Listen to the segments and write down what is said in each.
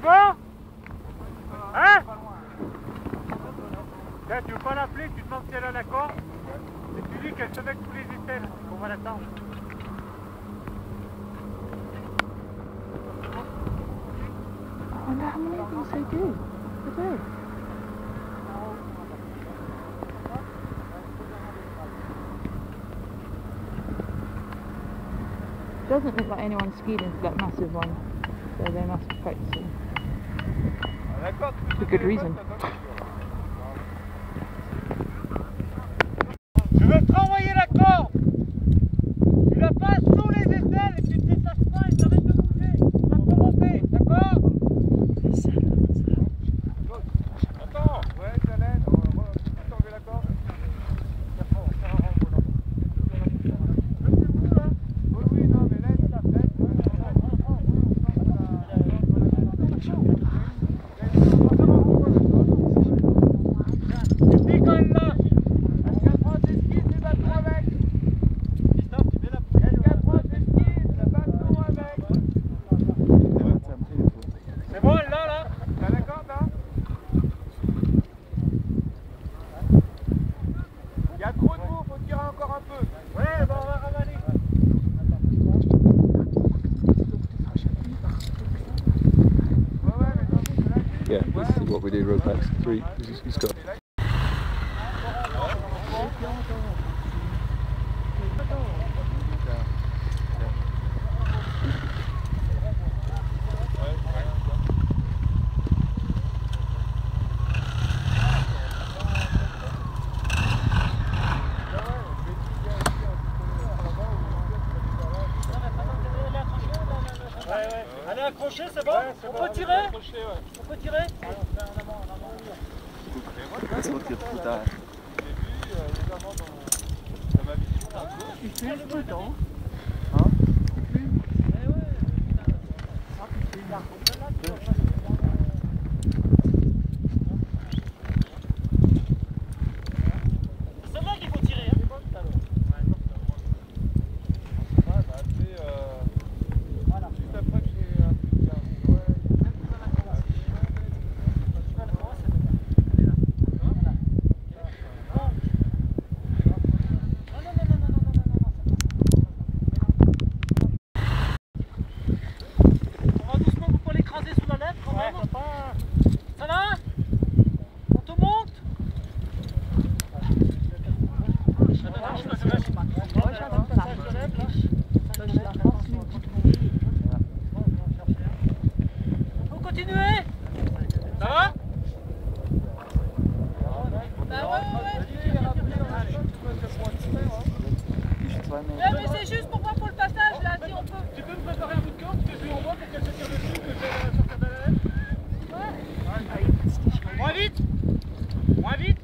bon? Hein? Tiens, tu veux pas l'appeler, tu demandes si elle a l'accord et tu dis qu'elle se met tous les aisselles, qu'on va l'attendre. Oh no, I'm so good. Good. Doesn't look like anyone skied into that massive one, so they must be practicing. For good reason. Je veux te renvoyer la corde. Tu la passes sous les aisselles et tu te détaches pas et t'arrêtes de bouger. Tu vas commencer, d'accord? Attends, ouais, Jalène, on va enlever la corde. Oui, non, mais laisse la fête. Et puis quand elle lâche, est-ce qu'elle prend ses skis, c'est bateau avec? Christophe, tu mets la poubelle. Est-ce qu'elle prend ses skis, c'est bateau avec? C'est bon, elle l'a là? T'as la corde là? Il y a trop de boue, faut tirer encore un peu. Ouais, bon, on va ravaler. Yeah, this is what we do, road packs. Three, he's got. Elle est accrochée, c'est bon? On peut tirer? On peut tirer? Das wird jetzt brutal. Tu filmes tout le temps. C'est là qu'il faut tirer. Juste après que j'ai un truc là. On va doucement pour pas l'écraser sous la lèvre quand même. Ça va? On te monte? Faut continuer? Ça va? Mais c'est juste pour moi pour le passage là, si on peut. Tu peux me préparer un bout de corde que je lui envoie pour qu'elle se tire dessus, que je sorte de la lèvre? Moins vite! Moins vite!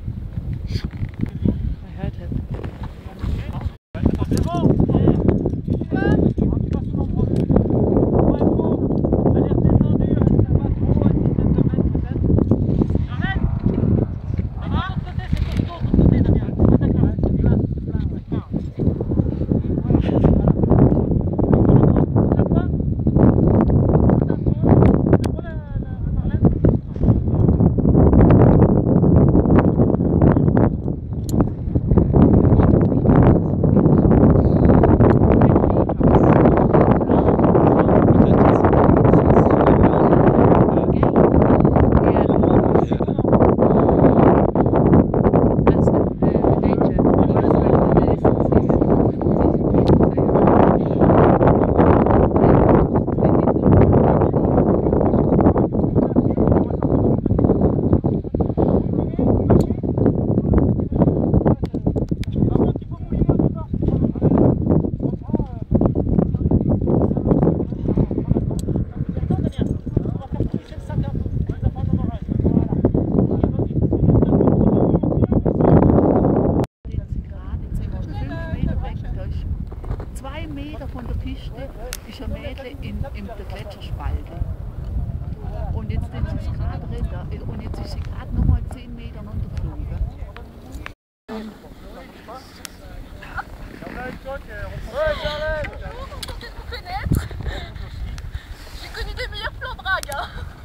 I heard him. Attends, c'est bon! Tu vas sous l'endroit. Ouais, bon. Elle est redescendue, elle va trop, à 17 mètres peut-être. J'arrête! Ça va? De l'autre côté, c'est costaud, de l'autre côté, Damien. D'accord, c'est plat. Von der Piste ist ein Mädchen in der Gletscherspalte. Und jetzt sind sie gerade retten. Und jetzt ist sie gerade noch mal 10 Meter runtergeflogen. Bonjour, content de vous connaître. J'ai connu des meilleurs plans drague. Hein.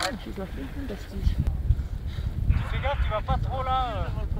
Das ist ja fantastisch. Fais gaffe, tu vas pas trop là.